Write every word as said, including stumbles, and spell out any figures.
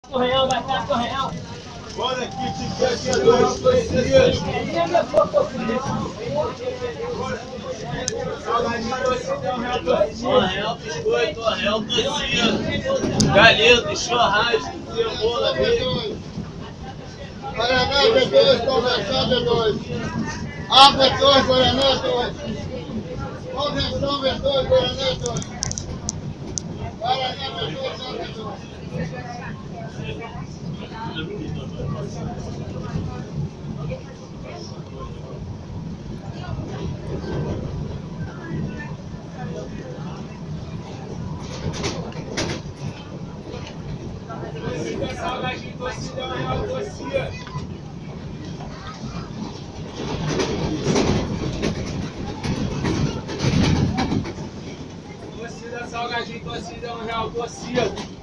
O real, vai cá, o real. Bora aqui, fica aqui a dois, dois dias. Ó, real biscoito, ó, real docinho. Galeto, churrasco, cebola, bacon. Guaraná é dois, conversão é dois. Água é dois, Guaraná é dois. Conversão é dois, Guaraná é dois. Guaraná é dois, água é dois. Salgadinho, docidão, real, docia. Docida, salgadinho, docidão, real, docia.